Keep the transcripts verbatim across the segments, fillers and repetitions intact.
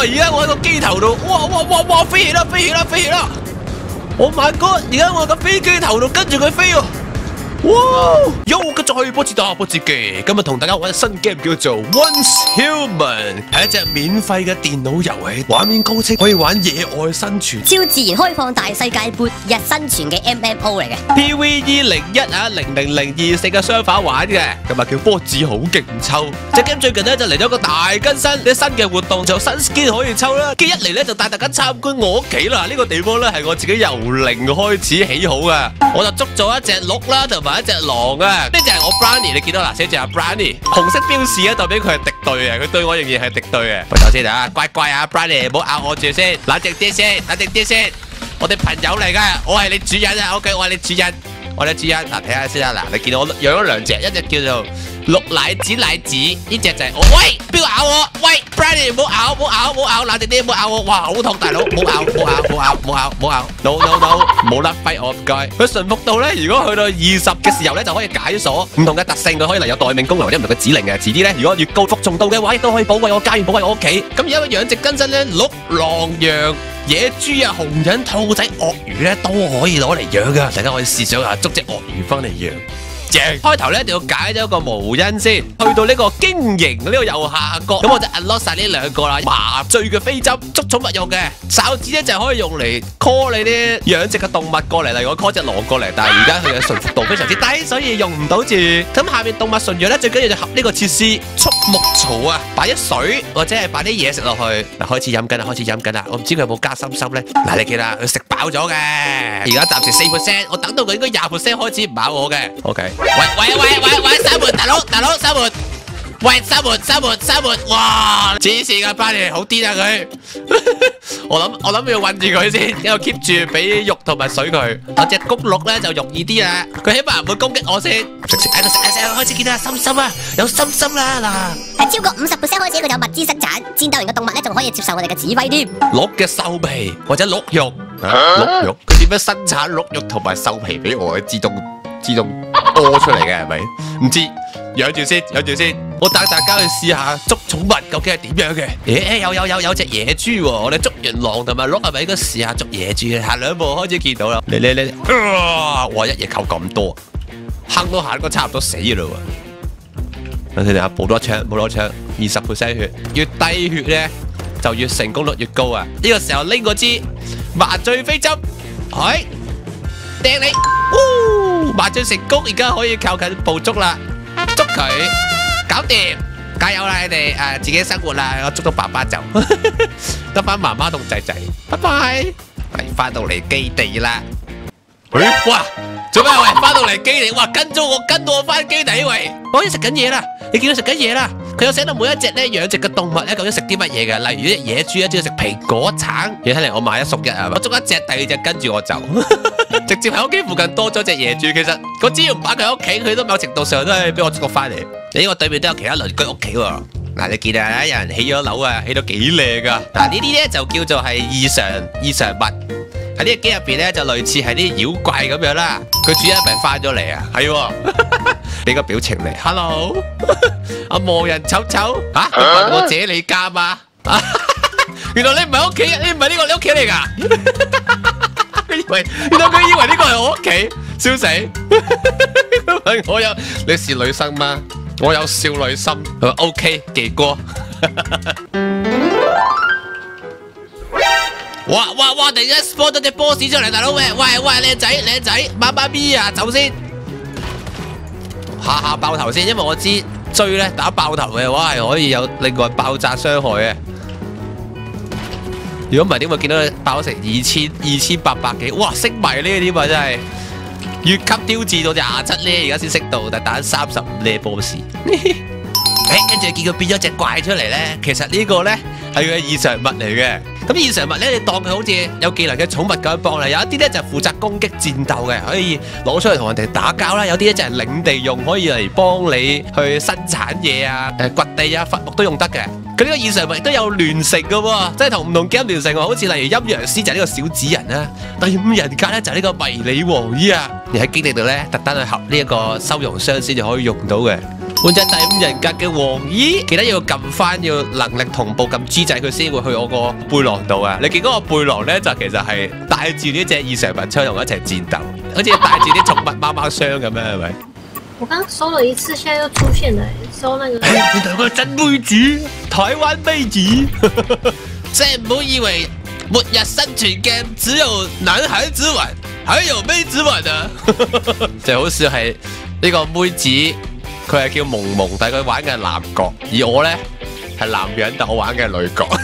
而家我喺個機頭度，哇哇哇哇飛起啦飛起啦飛起啦 ！Oh my god！ 而家我喺個飛機頭度跟住佢飛喎。哇！又繼續去波子打波子機，今日同大家玩新 game 叫做 Once Human， 係一隻免費嘅電腦遊戲，畫面高清，可以玩野外生存、 超自然開放大世界末日生存嘅 M M O 嚟嘅。 P V E 零一啊零零零二四嘅相反玩嘅，今日叫波子好勁抽。隻 game 最近咧就嚟咗個大更新，啲新嘅活動就新 skin 可以抽啦。跟一嚟咧就帶大家參觀我屋企啦，呢個地方咧係我自己由零開始起好嘅，我就捉咗一隻鹿啦，同埋一隻狼啊！呢隻係我 Brownie， 你見到嗱，寫住阿 Brownie， 紅色標示咧代表佢係敵對嘅，佢對我仍然係敵對嘅。喂，頭先啊，乖乖啊 ，Brownie， 唔好咬我住先，冷靜啲先，冷靜啲先，我哋朋友嚟噶，我係你主人啊 ，OK， 我係你主人，我係主人。嗱，睇下先啊，嗱，你見到我養咗兩隻，一隻叫做綠奶子奶子，呢隻就係我。喂，邊個咬我？喂 ，Brownie， 唔好咬，唔好咬，唔好咬，冷靜啲，唔好咬我。哇，好痛，大佬，唔好咬，唔好咬，唔好咬，唔好咬，唔好咬 ，no no no， 冇甩揮我唔該。佢馴服到咧，如果去到二十嘅時候咧，就可以解鎖唔同嘅特性，佢可以嚟有待命功能或者唔同嘅指令嘅。遲啲咧，如果越高服從度嘅話，亦都可以保衛我家園，保衛我屋企。咁而家個養殖更新咧，鹿、狼、羊、野豬啊、紅人、兔仔、鱷魚咧都可以攞嚟養噶，大家可以試想下捉隻鱷魚翻嚟養。開頭咧一定要解咗個無因先，去到呢個經營呢個右下角，咁我就 unlock 晒呢兩個啦。麻醉嘅飛針，捉寵物用嘅哨子咧就可以用嚟 call 你啲養殖嘅動物過嚟，例如我 call 隻狼過嚟，但係而家佢嘅馴服度非常之低，所以用唔到住。咁下面動物馴養咧最緊要就合呢個設施，畜牧槽啊，擺啲水或者係擺啲嘢食落去。嗱，開始飲緊啦，開始飲緊啦，我唔知佢有冇加心心咧。嗱，你記啦，佢食飽咗嘅，而家暫時四 percent， 我等到佢應該廿 percent 開始唔咬我嘅。OK。喂喂喂喂喂，閂門，大佬大佬閂門，喂閂門閂門閂門，哇！黐線噶，Brownie好癲啊佢，我諗我諗要韞住佢先，因為 keep 住俾肉同埋水佢。我隻公鹿咧就容易啲啦，佢起碼唔會攻擊我先。食食喺度食食食，開始見到心心啊，有心心啦嗱。 係超過五十 percent 開始，佢有物資生產，戰鬥型嘅動物咧仲可以接受我哋嘅指揮添。 鹿嘅獸皮或者鹿肉，鹿肉佢點樣生產鹿肉同埋獸皮俾我？自動。自動屙出嚟嘅係咪？唔知養住先，養住先。我帶大家去試下捉寵物究竟係點樣嘅。誒，有有有有隻野豬喎！我哋捉完狼同埋鹿係咪應該試下捉野豬咧？行兩步開始見到啦。你你你，哇！一嘢扣咁多，坑都行過差唔多死㗎啦喎。等先啊，補多槍，補多槍，二十 percent 血，越低血咧就越成功率越高啊！呢個時候拎嗰支麻醉飛針，係掟你。麻醉成功，而家可以靠近捕捉啦，捉佢，搞掂，加油啦你哋誒，自己生活啦，我捉到爸爸走，得翻媽媽同仔仔，拜拜，係翻到嚟基地啦。誒，哇，做咩喂？翻到嚟基地，哇，跟咗我，跟到我翻基地喂，我可以食緊嘢啦，你見到食緊嘢啦。佢有寫到每一隻咧養殖嘅動物咧究竟食啲乜嘢嘅，例如啲野豬咧中意食蘋果橙，你睇嚟我買一送一啊！我捉一隻，第二隻跟住我走，直接喺屋企附近多咗隻野豬。其實我只要唔擺佢喺屋企，佢都某程度上都係俾我捉翻嚟。你呢個對面都有其他鄰居屋企喎。嗱，你見啊，有人起咗樓啊，起到幾靚噶。嗱，呢啲咧就叫做係異常異常物。喺呢個機入邊咧就類似係啲妖怪咁樣啦。佢主人係咪翻咗嚟啊？係喎。俾個表情嚟 ，hello， 阿望人醜醜嚇，佢問我借你家嘛？原來你唔係屋企，你唔係呢個你屋企嚟㗎？佢以為，原來佢以為呢個係我屋企，笑死！我有你是女生嗎？我有少女心。佢話 OK， 記過。哇哇哇！突然間 spawn 咗隻 boss 出嚟，大佬喂喂喂，靚仔靚仔，媽媽咪啊，走先！下下爆頭先，因為我知追咧打爆頭嘅話係可以有另外爆炸傷害嘅。如果唔係點會見到佢爆成二千二千八百幾？哇！升迷呢啲啊真係越級挑戰到廿七咧，而家先識到，但打三十五咧 boss。誒，跟住見佢變咗隻怪出嚟咧，其實呢個咧係佢嘅異常物嚟嘅。咁異常物咧，你當佢好似有技能嘅寵物咁樣幫你，有一啲咧就負責攻擊戰鬥嘅，可以攞出嚟同人哋打交啦；有啲咧就係領地用，可以嚟幫你去生產嘢啊、誒掘地啊、伐木都用得嘅。佢呢個異常物亦都有聯乘嘅喎，即係同唔同 game 聯乘喎，好似例如陰陽師就係呢個小紙人啦，第五人格咧就係呢個迷你王醫啊，而喺基地度咧特登去合呢一個收容箱先至可以用到嘅。 換隻第五人格嘅黃衣，記得要撳翻，要能力同步撳 G 掣，佢先會去我個背囊度啊！你見嗰個背囊咧，就其實係帶住呢隻異常文槍同我一齊戰鬥，好似帶住啲寵物貓貓箱咁樣，係咪？ 我剛收了一次，現在又出現了，收那個。 你兩個真妹子，台灣妹子，即係唔好以為末日生存 game 只有男孩子玩，還有妹子玩啊！最好笑係呢個妹子。佢係叫萌萌，但係佢玩嘅係男角，而我咧係男人，但我玩嘅係女角。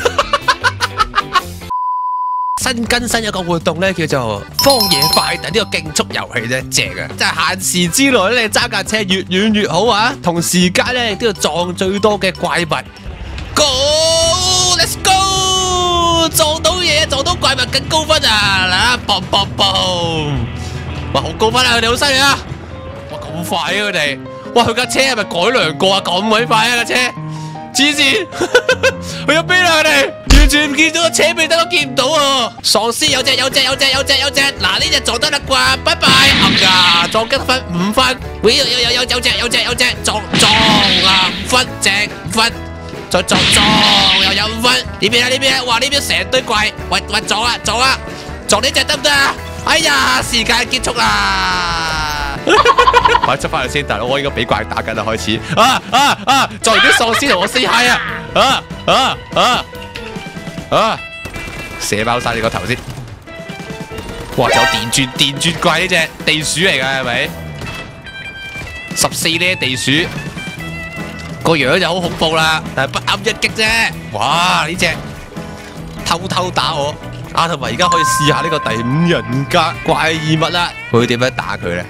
新更新有個活動咧，叫做荒野快遞呢個競速遊戲咧，正啊！即係限時之內咧，你揸架車越遠越好啊！同時間咧，亦都要撞最多嘅怪物。Go，let's go！ 撞到嘢，撞到怪物更高分啊！嗱，砰砰砰！哇，好高分啊！佢哋好犀利啊！哇，咁快啊佢哋！哇！佢架車係咪改良過啊？咁鬼快啊架車！黐線，去咗邊啊佢哋？完全唔見咗個車尾燈都見唔到啊！喪屍有隻有隻有隻有隻有隻，嗱呢隻撞得啦啩？拜拜！哎呀，撞擊分五分，喂有有有有有隻有隻有隻撞撞啊五分，正五分，再撞撞又有五分，呢邊啊呢邊啊！哇呢邊成堆怪，喂喂撞啊撞啊撞呢隻得唔得啊？哎呀，時間結束啦！快執翻嚟先，大佬，我應該俾怪打緊啦，開始啊啊啊！撞完啲喪屍同我 say hi 啊啊啊啊啊！射爆晒你個頭先！哇，仲有電鑽電鑽怪呢隻地鼠嚟㗎係咪？十四呢地鼠個樣就好恐怖啦，但係不啱一擊啫！哇，呢隻偷偷打我！啊，同埋而家可以試下呢個第五人格怪異物啦，會點樣打佢咧？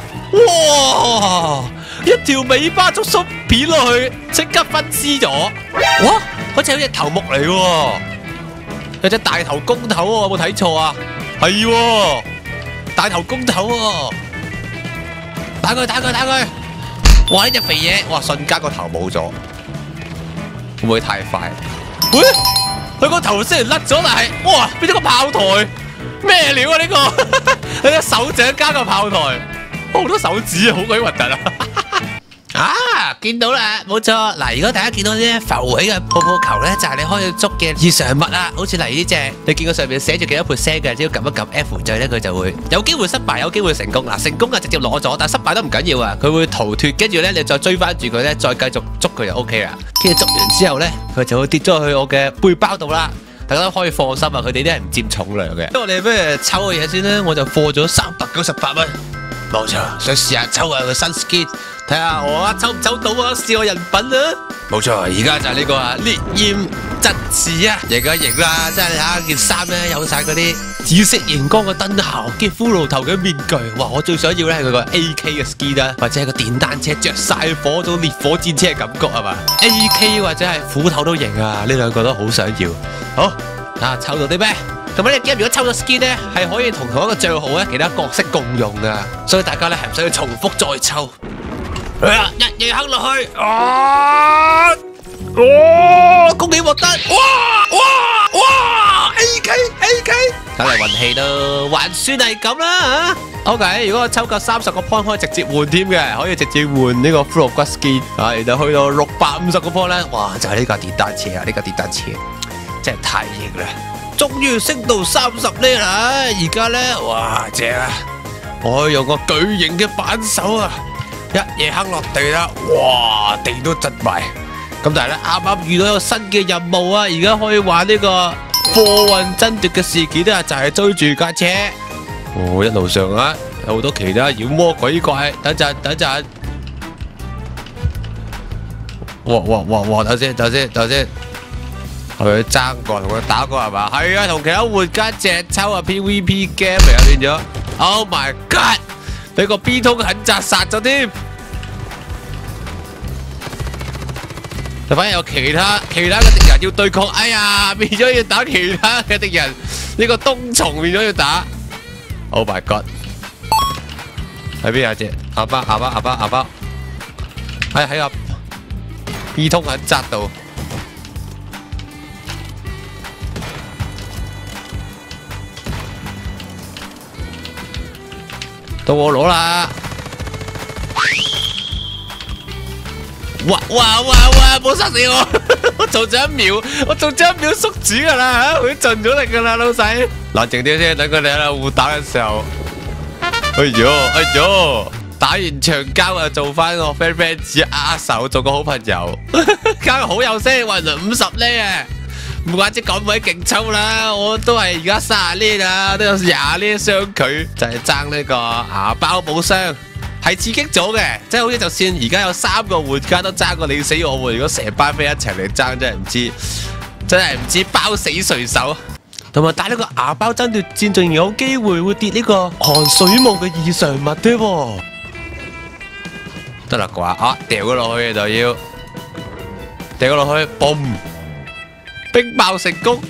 哇！一條尾巴竹筍片落去，即刻分屍咗。哇！好似有隻頭目嚟喎，有隻大頭公頭喎，有冇睇錯啊？係喎，大頭公頭喎，打佢打佢打佢！哇！呢隻肥嘢，哇！瞬間個頭冇咗，會唔會太快？喂！佢個頭雖然甩咗，但係哇變咗個炮台，咩料啊呢個？佢隻手掌加個炮台，好多手指啊，好鬼核突啊！啊，見到啦，冇錯。嗱，如果大家見到啲浮起嘅泡泡球咧，就係你可以捉嘅異常物啊，好似例如呢隻，你見過上面寫住幾多 percent 嘅，只要撳一撳 F 掣咧，佢就會有機會失敗，有機會成功。嗱，成功啊直接攞咗，但係失敗都唔緊要啊，佢會逃脫，跟住咧你再追翻住佢咧，再繼續捉佢就 OK 啦。跟住捉完之後咧，佢就會跌咗去我嘅背包度啦。大家都可以放心啊，佢哋啲係唔佔重量嘅。咁我哋不如抽嘅嘢先啦，我就貨咗三百九十八蚊。冇錯，想試下抽下個新 skin， 睇下我啊抽唔抽到啊，試我人品啊！冇錯，而家就係呢個啊烈焰疾士啊，型啊型啦，即係你睇下件衫咧，有晒嗰啲紫色熒光嘅燈效，跟住骷髏頭嘅面具，哇！我最想要咧係佢個 A K 嘅 skin 啦，或者係個電單車着晒火嗰種烈火戰車嘅感覺係嘛 ？A K 或者係斧頭都型啊，呢兩個都好想要。好，睇下抽到啲咩？咁呢隻 game 如果抽咗 skin 咧，係可以同同一個帳號咧，其他角色共用噶，所以大家咧係唔使要重複再抽。一夜坑落去，啊！哦，恭喜獲得！哇哇哇 ！A K A K， 睇嚟運氣都還算係咁啦嚇。OK， 如果我抽夠三十個 point 可以直接換添嘅，可以直接換呢個骷髏骨 skin， 啊，然後去到六百五十個 point 咧，哇！就係呢架電單車啊，呢架電單車真係太型啦！終於升到三十呢啦，而家咧，哇正啊！我可以用個巨型嘅扳手啊，一夜坑落地啦，哇地都震埋。咁但係咧，啱啱遇到一個新嘅任務啊，而家可以玩呢個貨運爭奪嘅事件啊，就係追住架車。哦，一路上啊，有好多其他妖魔鬼怪。等陣，等陣。哇哇哇哇！等先，等先，等先。同佢爭過，同佢打過係嘛？係啊，同其他玩家隻抽啊 P V P game 嚟啊變咗。Oh my god！ 俾個 B 通狠砸殺咗添。就反而有其他其他嘅敵人要對抗。哎呀，變咗要打其他嘅敵人。呢個冬蟲變咗要打。Oh my god！ 喺邊啊隻？阿包阿包阿包阿包。喺喺個 B 通狠砸度。到我攞啦！ 哇哇哇哇！冇殺死我，我做咗一秒，我做咗一秒縮主噶啦吓，佢盡咗力噶啦，老細。冷靜啲先，等佢哋喺度互打嘅時候。哎呦哎呦！打完長交啊，做翻個 friend friend 子，握握手，做個好朋友。交好有聲，話原來五十呢啊！唔怪之咁鬼勁抽啦，我都係而家卅呢啊，都有廿呢相距，就係爭呢個牙包冇傷。係刺激咗嘅，即係好似就算而家有三個玩家都爭過你死我活，如果成班 friend 一齊嚟爭，真係唔知，真係唔知包死誰手。同埋打呢個牙包爭奪戰，仲有機會會跌呢個寒水夢嘅異常物添喎。得啦啩，啊掉咗落去就要掉咗落去，嘣，冰爆成功。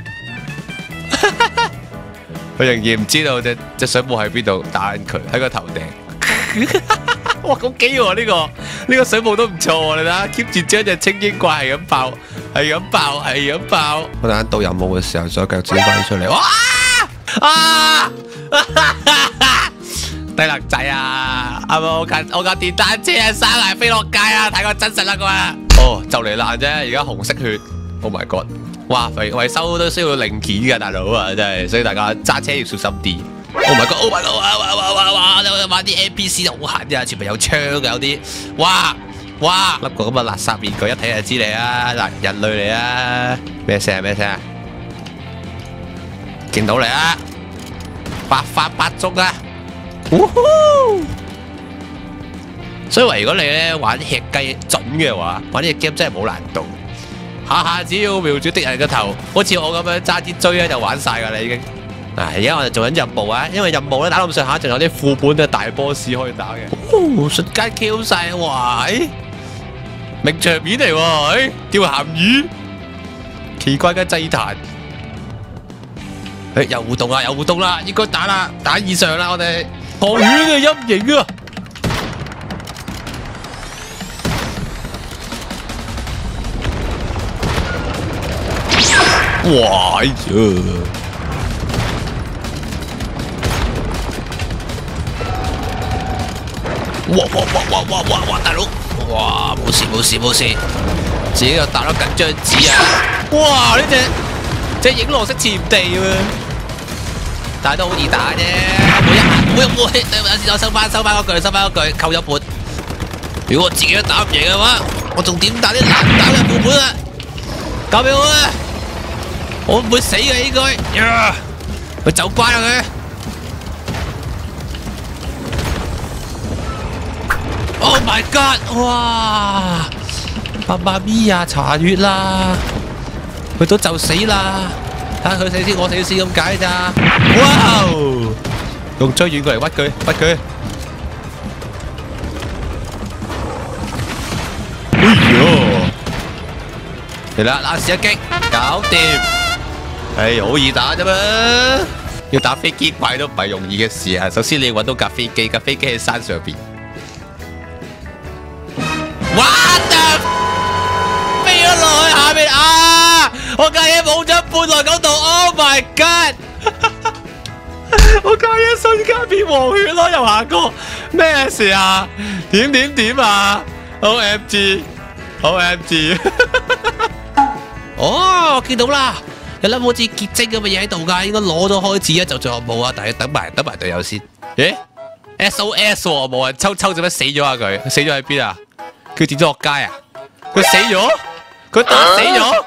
佢仍然唔知道隻隻水母喺邊度，打緊佢喺個頭頂。哇，咁幾喎呢個呢個水母都唔錯喎，你睇下 keep 住將隻青鷹怪係咁爆，係咁爆，係咁爆。我等間到任務嘅時候再繼續整翻出嚟。哇啊！低能仔啊！係咪我架我架電單車啊，生嚟飛落街啊！睇個真實啦佢啊！哦，就嚟爛啫，而家紅色血。Oh my god！哇，維維修都需要零件㗎，大佬啊，真係，所以大家揸車要小心啲。Oh my god！Oh my god！哇哇哇哇哇！玩啲 N P C 就好狠啊，全部有槍嘅有啲。哇哇！笠個咁嘅垃圾面具一睇就知你啊！嗱，人類嚟啊！咩聲啊？咩聲啊？見到你啊！百發百中啊！所以話如果你咧玩吃雞準嘅話，玩呢隻 game 真係冇難度，下下只要瞄住敵人個頭，好似我咁樣揸支錐咧就玩晒噶啦已經。嗱，而家我哋做緊任務啊，因為任務咧打到咁上下，仲有啲副本嘅大 boss 可以打嘅。哦，瞬間 Q 晒，哇！名場面嚟喎，釣鹹魚，奇怪嘅祭壇。誒，有互動啦，有互動啦，應該打啦，打以上啦，我哋學院嘅陰影啊！哇！哎呀！哇哇哇哇哇哇哇！大佬，哇！冇事冇事冇事，自己又打到緊張紙啊！哇！呢隻隻影羅式潛地喎，但係都好易打啫。每一每一每，我收翻收翻嗰句，收翻嗰句，扣一半。如果我自己都打唔贏嘅話，我仲點打啲難打嘅副本啊？交俾我啊！我唔會死嘅應該。呀！佢走乖啦佢。Oh my god！ 哇！媽媽咪呀，查月啦，佢都就死啦，睇下佢死先，我死先咁解咋？哇！用最遠過嚟屈佢，屈佢。哎呀！嚟啦，拉屎一擊，搞掂。唉，好易打啫嘛！要打飛機怪都唔係容易嘅事啊！首先你要揾到架飛機，架飛機喺山上邊。What the？ 飛咗落去下面啊！我架嘢冇咗一半來嗰度 ，Oh my god！ 我架嘢瞬間變黃血咯，又下個咩事啊？點點點啊 ！O M G！O M G！ 哦，我見到啦，有粒好似結晶咁嘅嘢喺度㗎，應該攞咗開始啊，就做任務啊，但係等埋等埋隊友先。咦 ？S O S 喎，冇人抽抽做咩死咗啊佢？死咗喺邊啊？佢跌咗落街啊！佢死咗，佢打死咗，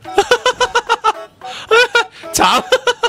慘！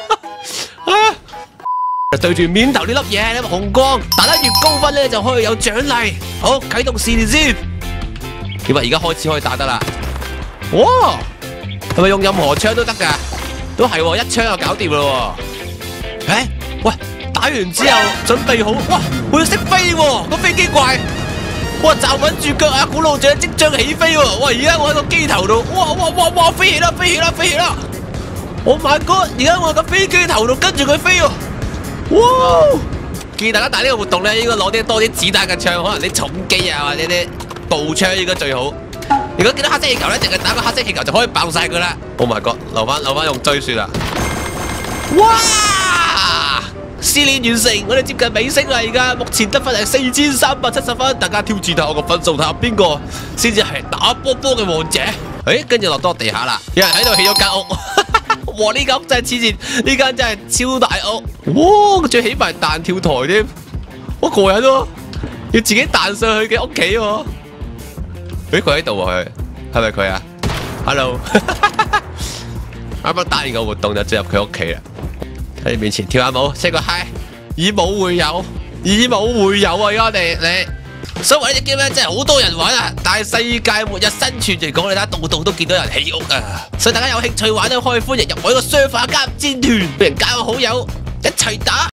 對住面頭呢粒嘢，呢個紅光打得越高分咧，就可以有獎勵。好，啟動試驗先。點啊？而家開始可以打得啦。哇！係咪用任何槍都得㗎？都係喎，一槍就搞掂啦喎。誒，喂！打完之後準備好，哇！佢要識飛喎，個飛機怪。哇！站穩住腳啊！古路長即將起飛喎！哇！而家我喺個機頭度，哇哇哇哇飛起啦飛起啦飛起啦 ！Oh my god！而家我喺個飛機頭度跟住佢飛喎！哇！建議大家打呢個活動咧，應該攞啲多啲子彈嘅槍，可能啲重機啊或者啲步槍應該最好。如果見到黑色氣球咧，淨係打個黑色氣球就可以爆晒佢啦！Oh my god！留翻留翻用追算啦！哇！ 試練完成，我哋接近尾聲啦，而家目前得分係四千三百七十分，大家挑戰下我個分數，睇下邊個先至係打波波嘅王者。誒，跟住落到地下啦，有人喺度起咗間屋，哇！呢間屋真係黐線，呢間真係超大屋，哇！仲起埋彈跳台添，好過癮喎，要自己彈上去嘅屋企喎。誒，佢喺度喎，佢係咪佢啊 ？Hello， 啱啱打完個活動就進入佢屋企啦。喺你面前跳下舞 ，say 個 hi， 以舞會友，以舞會友啊！而家我哋你，所以話呢隻 game 咧真係好多人玩啊！但係世界末日生存嚟講，你睇下度度都見到人起屋啊！所以大家有興趣玩都可以歡迎入我呢個 server 加入戰團，俾人加個好友一齊打。